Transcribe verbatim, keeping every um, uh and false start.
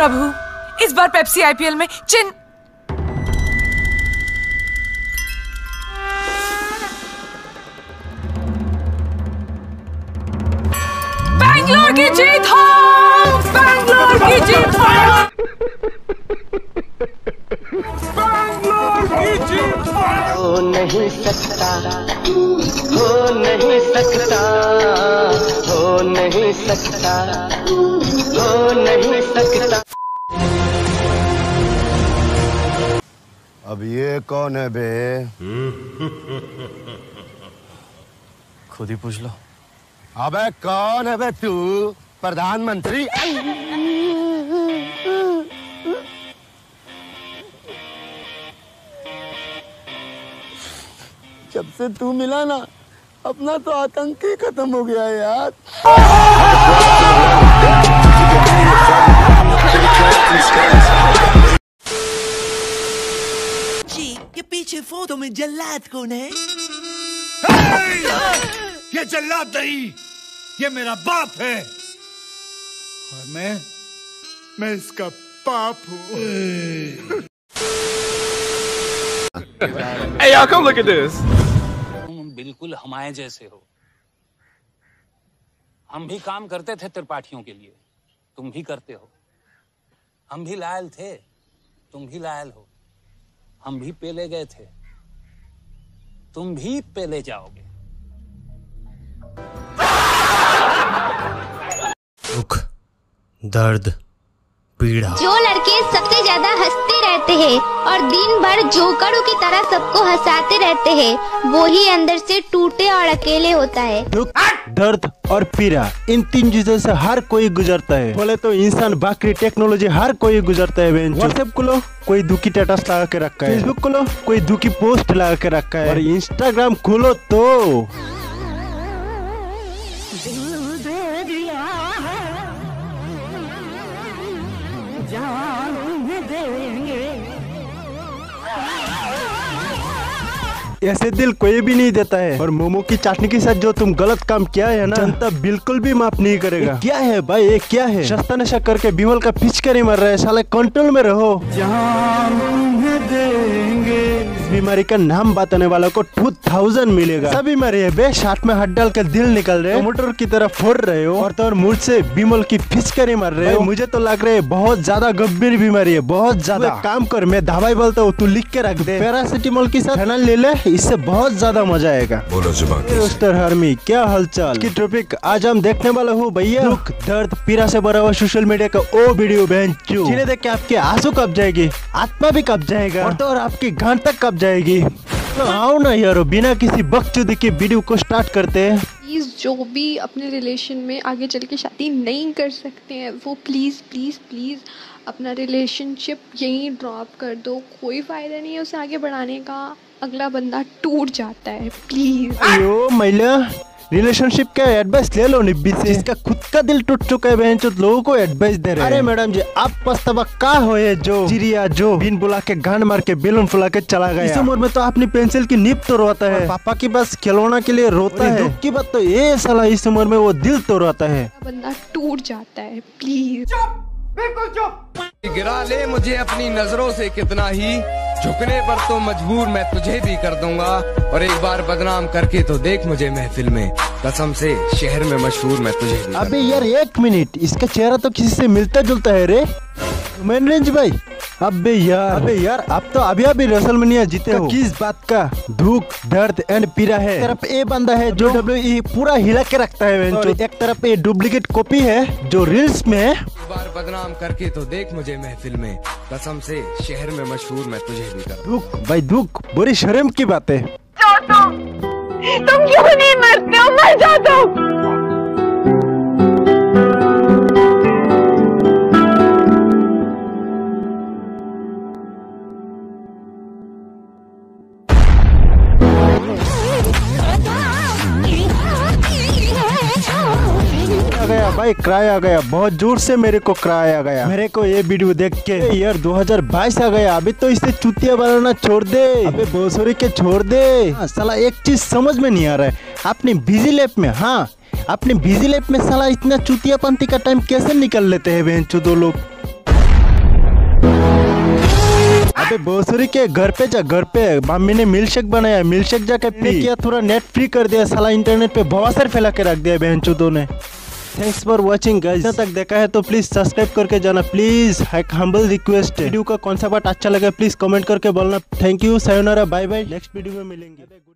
प्रभु, इस बार Pepsi IPL में चिन बैंगलोर की जीत हो, बैंगलोर की जीत हो, बैंगलोर की जीत हो। हो नहीं सकता, हो नहीं सकता, हो नहीं सकता, हो नहीं सकता। अब ये कौन है बे? खुद ही पूछ लो। अबे कौन है बे तू? प्रधानमंत्री? जब से तू मिला ना, अपना तो आतंक ही खत्म हो गया यार। जी, ये पीछे फोटो में जल्लाद कौन है? ये जल्लाद नहीं, ये मेरा बाप है और मैं मैं इसका बाप हूँ। Hey y'all, come look at this. तुम बिल्कुल हमारे जैसे हो। हम भी काम करते थे त्रिपाठियों के लिए, तुम भी करते हो। हम भी लायल थे, तुम भी लायल हो। हम भी पेले गए थे, तुम भी पेले जाओगे। दुख, दर्द, पीड़ा। जो लड़के सबसे ज्यादा हंसते रहते हैं और दिन भर जोकरों की तरह सबको हंसाते रहते हैं, वो ही अंदर से टूटे और अकेले होता है। दुख, दर्द और पीड़ा, इन तीन चीजों से हर कोई गुजरता है। बोले तो इंसान, बाकी टेक्नोलॉजी, हर कोई गुजरता है। व्हाट्सएप खोलो, कोई दुखी स्टेटस लगा के रखा है। फेसबुक खोलो, कोई दुखी पोस्ट लगा के रखा है। और इंस्टाग्राम खोलो तो ऐसे दिल कोई भी नहीं देता है। और मोमो की चाटनी के साथ जो तुम गलत काम किया है ना, जनता बिल्कुल भी माफ नहीं करेगा। क्या है भाई, ये क्या है? सस्ता नशा करके बिमल का पिचकारी मर रहा है। साले कंट्रोल में रहो। बीमारी का नाम बताने वालों को टू थाउजेंड मिलेगा। सब बीमारी है बे, शार्ट में हाथ डाल के दिल निकल रहे हो, मोटर की तरह फोड़ रहे हो और तो और मुझ से बिमल की फिचकारी मार रहे हो। मुझे तो लग रहा है बहुत ज्यादा गंभीर बीमारी है, बहुत ज्यादा। काम कर, मैं दवाई बोलता हूँ, तू लिख के रख दे। पैरासिटामोल के साथ फेनल ले ले, इससे बहुत ज्यादा मजा आएगा। बोलो जुबान। रोस्टर आर्मी, क्या हालचाल की टॉपिक आज हम देखने वाला हूँ भैया। दुख, दर्द, पीड़ा से भरा हुआ सोशल मीडिया का ओ वीडियो बहन चू, जिन्हें देख के आपके आंसू कब जाएगी, आत्मा भी कब जाएगा और तो और आपकी गांड तक कब जाएगी। तो आओ ना यारो, बिना किसी बकचोदी के वीडियो को स्टार्ट करते हैं। प्लीज़ जो भी अपने रिलेशन में आगे चल के शादी नहीं कर सकते हैं, वो प्लीज़ प्लीज़ प्लीज़ अपना रिलेशनशिप यहीं ड्रॉप कर दो। कोई फ़ायदा नहीं है उसे आगे बढ़ाने का, अगला बंदा टूट जाता है। प्लीज़ अयो महिला, रिलेशनशिप का एडवाइस ले लो निब्बी से। इसका खुद का दिल टूट चुका है बहन, जो लोगों को एडवाइस दे रहे हैं। अरे मैडम जी, आप पछतावा का हो है जो चिड़िया जो बिन बुला के गांड मार के बेलून फुला के चला गया। इस उम्र में तो अपनी पेंसिल की नीब तो रोता है, पापा की बस खिलौना के लिए रोता है। दुख की बात तो ये साला, इस उम्र में वो दिल तो रोता है। बंदा टूट जाता है। प्लीज बिल्कुल चुप। गिरा ले मुझे अपनी नजरों से कितना ही, झुकने पर तो मजबूर मैं तुझे भी कर दूंगा। और एक बार बदनाम करके तो देख मुझे महफिल में, कसम से शहर में मशहूर मैं तुझे भी। अबे यार एक मिनट, इसका चेहरा तो किसी से मिलता जुलता है रे मैनरेंज भाई। अबे यार अबे यार आप तो अभी अभी रेसलमेनिया जीते हो, किस बात का दुख, दर्द एंड पीड़ा है। एक तरफ ये बंदा है जो डब्ल्यूडब्ल्यूई पूरा हिला के रखता है, एक तरफ ये डुप्लीकेट कॉपी है जो रील्स में है। एक बार बदनाम करके तो देख मुझे महफिल में, कसम से शहर में मशहूर मैं तुझे भी कर। दुख भाई दुख, बड़ी शर्म की बात है। तुम क्यों नहीं मरते हो? मर जाओ तुम। आ गया भाई, क्राई आ गया, बहुत जोर से मेरे को क्राई आ गया। मेरे को ये वीडियो देख के यार दो हज़ार बाईस आ गया। अभी तो इसे चुतिया बनाना छोड़ दे, अबे भोसड़ी के छोड़ दे। हाँ, साला एक चीज समझ में नहीं आ रहा है, अपनी बिजी लाइफ में, हाँ अपनी बिजी लाइफ में साला इतना चुतियापंती का टाइम कैसे निकल लेते हैं बहन चोदो लोग। अबे भोसड़ी के घर पे जा, घर पे मम्मी ने मिल्क शेक बनाया, मिल्क शेक जाके पी। किया थोड़ा नेट फ्री कर दिया, साला इंटरनेट पे बवासीर फैला के रख दिया बहनचोदों ने। Thanks for watching guys. तक देखा है तो प्लीज सब्सक्राइब करके जाना प्लीज, एक हम्बल रिक्वेस्ट है। वीडियो का कौन सा पार्ट अच्छा लगा प्लीज कमेंट करके बोलना। थैंक यू, सायोनारा, बाय बाय, नेक्स्ट वीडियो में मिलेंगे।